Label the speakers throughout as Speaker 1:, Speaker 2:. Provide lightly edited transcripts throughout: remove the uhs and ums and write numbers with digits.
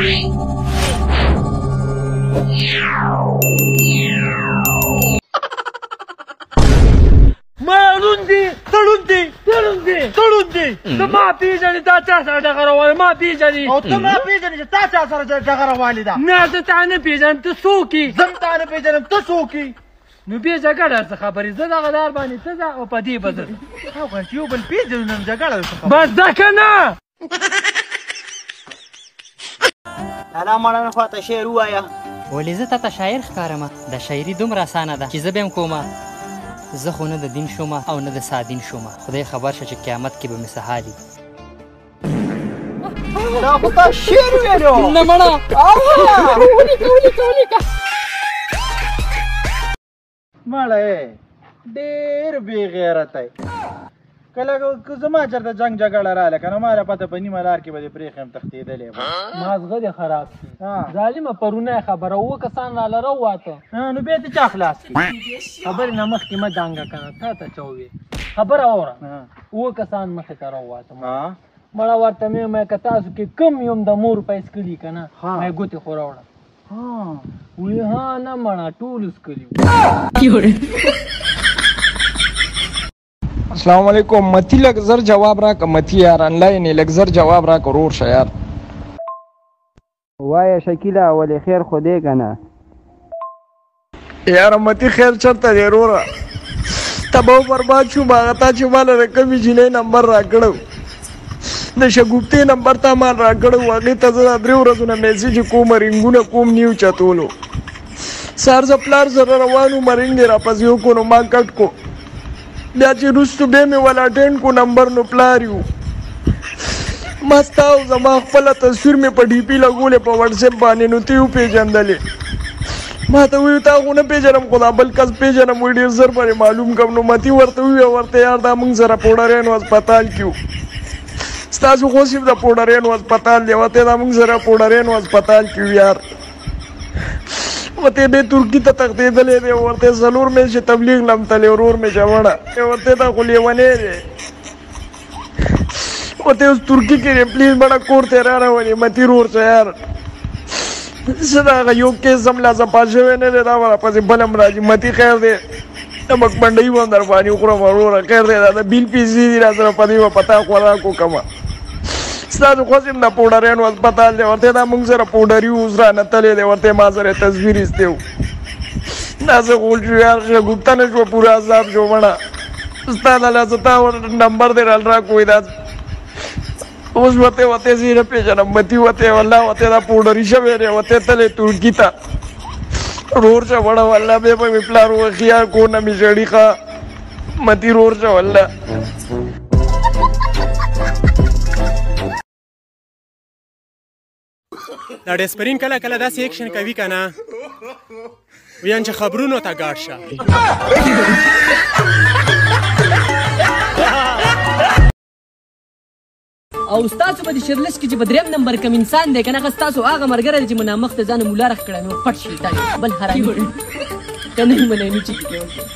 Speaker 1: ته ما پیژنې دا چا سره ډغره والی ما پیژنې
Speaker 2: او ته ما پیژنې چې تا چا سره ډغره والې ده
Speaker 1: نه زه تا نه پیژنم ته څوک یې
Speaker 2: زه هم تا نه پیژنم ته څوک یې
Speaker 1: نو بیا جګړه څه خبرې زه دغه دار باندې ته ځه او په دې به زه
Speaker 2: هغه چې یو بل پیژنو نن جګړه څه
Speaker 1: بس ده که نه
Speaker 2: انا مړه خواته شعر ووایه
Speaker 3: ولې زه تا ته شاعر ښکارم د شاعري دومره اسانه ده چې زه به هم کومه زه خو نه د دین شومه او نه د سادین شومه خدای خبر شه چې قیامت کې به مې سهالي
Speaker 2: دا خو تا شعر ویلو
Speaker 3: نه مړه ولیکه
Speaker 2: مړه ډېر بې غیرته کله که زما چېرته جنګ جګړه راغله که نه ما را پته په نیمه لار کې به دې پرېښیم یم تښتېدلی
Speaker 1: مازغه دې خراب شي ظالمه پرونه خبره اووه کسان راله راوواته
Speaker 2: نو بیا دې چا خلاص کړي
Speaker 1: خبرې نه مخکې مه دانګه که نه تا ته چا وویې خبره واوره اووه کسان مخې ته راوواتم مړه ورته مې ویل که تاسو کې کم یم د مور پیس کلي که نه مې ګوتې خو راوړه وی ها نه مړه ټول سکلي
Speaker 4: السلام علیکم متی لږ زر جواب راکړه متی یار انلاین یې لږ زر جواب راکړه ورور شه یار
Speaker 5: وایه شکیله ولې خیر خو دی که نه
Speaker 4: یاره متی خیر چېرته دی وروره تبه برباد شوم هغه تا چې ماله د کومې جینۍ نمبر راکړی د شګوفتې نمبر تا مال راکړی و هغې ته زه دا 3 ورځو نه میسیج کوم رینګونه کوم نیو چتولو سهار زه پلار سره روان وم رینګ یې راپسې وکړو نو ما کټ کو بیا چې وروستو بیا مې ول اټینډ کو نمبر نو پلار یو ما ستا او زما خپله تصویر مې په ډي پي لګولې په واټساپ باندې نو ته یې وپېژندلې ما ته ویل تا خو نه پېژنم خو دا بل کس پېژنم وایي ډېر زر باندې معلوم کړم نو متي ورته وویل ورته یار دا موږ سره پوډریانو هسپتال کې وو ستاسو خو صرف د پوډریانو هسپتال دی ورته دا موږ سره پوډریانو هسپتال کې وو یار ورته دې ترکي ته تښتېدلی دی ورته 4 میاشتې تبلیغ لم تللی ورور مې جوړه ورته دا خو لیونی دی ورته اوس ترکي کې دی پلیز مړه کور ته را راولې متي رور شه یار زه د هغه یو کیس هم لا ځپا شوی نه دی دا به راپسې بل هم راځي متي خیر دی د مکمنډۍ به هم در باندې وخورم وروره خیر دی دا د بیل پیسې دي را سره په دې به پتا خوراک وکړمه ستاسو خوښ یم د پوډریانو هسپتال دی ورته دا موږ سره پوډري اوس رانتلی دی ورته ما سره تصویر ایستی و دا څه غول شو یار شګوفته نه شوه پوره عذاب شو مړه ستا د لاسه تا نمبر دی رال راکوی دا اوس ورته ورته زه یې نه پېژنم متي ورته والله ورته دا پوډري شوی دی ورته تللی ترکي ته رور شه وړه والله بیا به مې پلار وویل خیال کور نه مې ژړي ښه متي رور شه والله
Speaker 6: دا ډیسپرین کله کله داسې ایکشن کوي که نه ویان چې خبرونو ته ګاډ شه
Speaker 3: او ستاسو په دې شیرلس کې چې په 3 نمبر کوم انسان دی که نه هغه ستاسو هغه ملګری دی چې منامخ ته ځانه ملا رخ کړی نو پټ شیطان بل حرامي که نه یې منی نو چې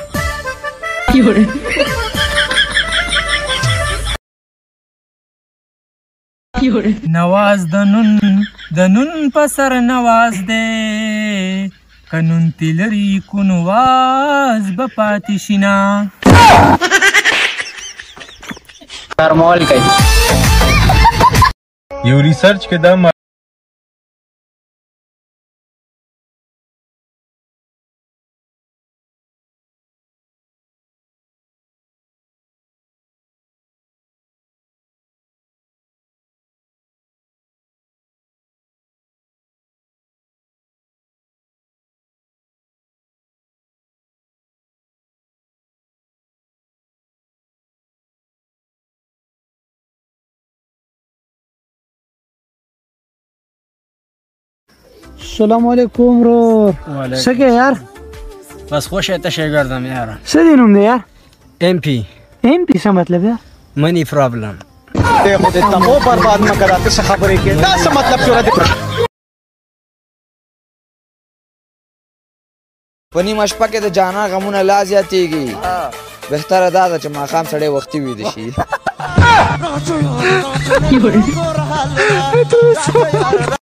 Speaker 1: نواز د نون په سر نواز دی که نون تلري کو نواز به پاتې شي نه
Speaker 5: کارمول کوي
Speaker 7: یو ریسرچ کې دا
Speaker 5: السلام علیکم ورور څه کوې یار
Speaker 8: بس خوش ته شاګردم یاره
Speaker 5: څه دې نوم دی یار
Speaker 8: ایم پی
Speaker 5: څه مطلب یار
Speaker 8: منی پرابلم
Speaker 2: خو دې تمو برباد مه کړه ته څه خبرې کوې دا څه مطلب چې
Speaker 9: په نیمه شپه کې د جانان غمونه لا زیاتېږي بهتره دا ده چې ماښام سړی وختي ویده شي